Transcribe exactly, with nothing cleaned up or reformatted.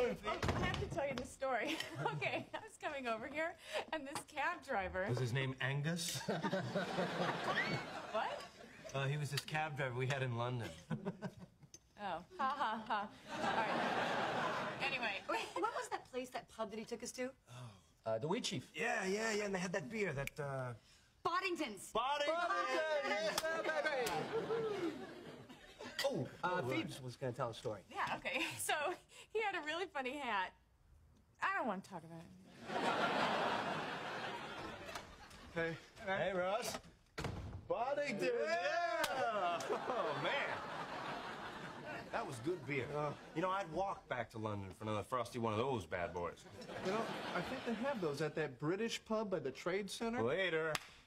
doing, Pete? I have to tell you this story. Okay, I was coming over here, and this cab driver... Was his name Angus? What? Uh, he was this cab driver we had in London. Oh, ha, ha, ha. All right. Anyway. Wait, what was that place, that pub that he took us to? Oh. Uh, the Wheat Chief. Yeah, yeah, yeah, and they had that beer, that, uh... Boddington's. Boddington! Boddington! Baby! Oh, uh, Phoebes was going to tell a story. Yeah, okay. So, he had a really funny hat. I don't want to talk about it. Hey, hey, Ross. Boddington! Yeah! Oh, man. That was good beer. Uh, you know, I'd walk back to London for another frosty one of those bad boys. You know, I think they have those at that British pub by the Trade Center. Later.